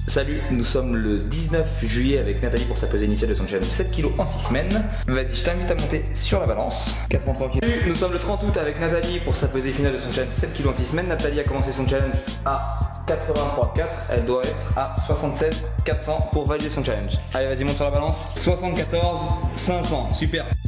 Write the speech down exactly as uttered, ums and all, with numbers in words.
Salut, nous sommes le dix-neuf juillet avec Nathalie pour sa pesée initiale de son challenge sept kilos en six semaines. Vas-y, je t'invite à monter sur la balance. quatre-vingt-trois kilos. Salut, nous sommes le trente août avec Nathalie pour sa pesée finale de son challenge sept kilos en six semaines. Nathalie a commencé son challenge à quatre-vingt-trois virgule quatre, elle doit être à soixante-sept quatre cents pour valider son challenge. Allez, vas-y, monte sur la balance. soixante-quatorze cinq cents, super.